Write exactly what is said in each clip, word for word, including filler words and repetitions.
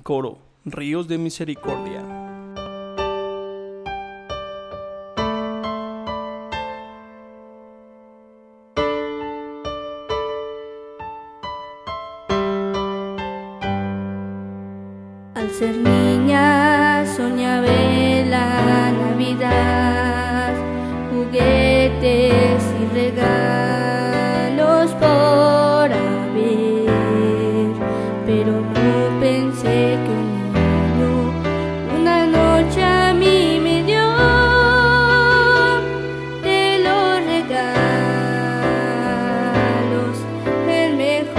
Coro, ríos de misericordia. Al ser niña soñaba la Navidad, juguetes y regalos por haber, pero no pensé que un niño una noche a mí me dio de los regalos el mejor.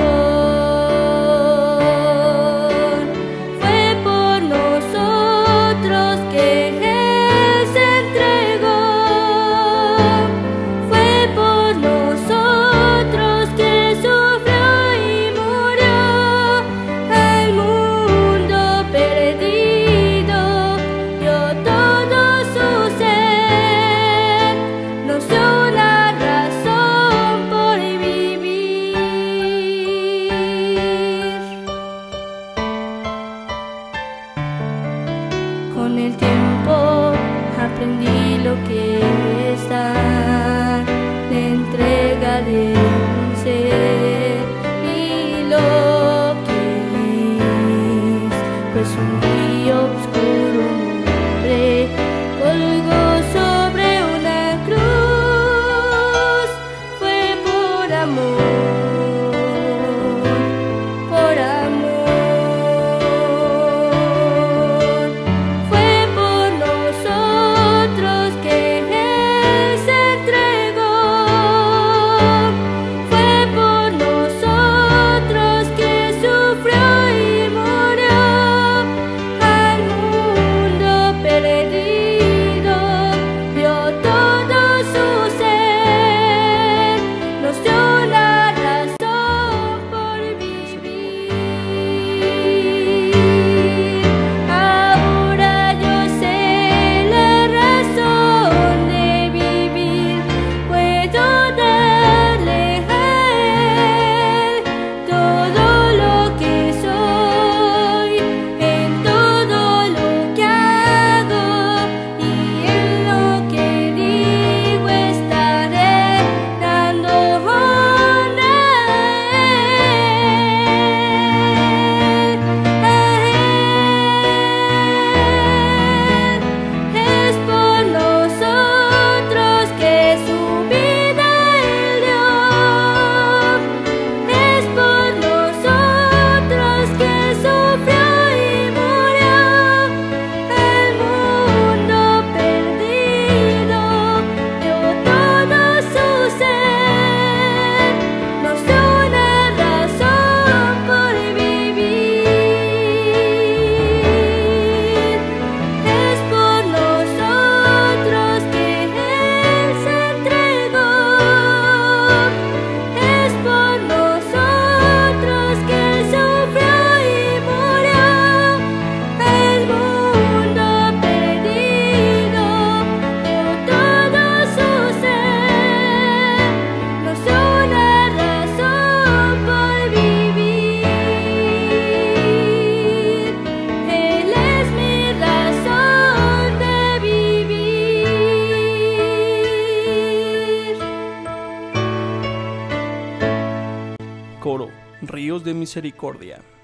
Con el tiempo aprendí lo que es dar de entrega de un ser y lo que es, pues un día oscuro un hombre colgó sobre una cruz. Fue por amor, por amor. Coro, ríos de misericordia.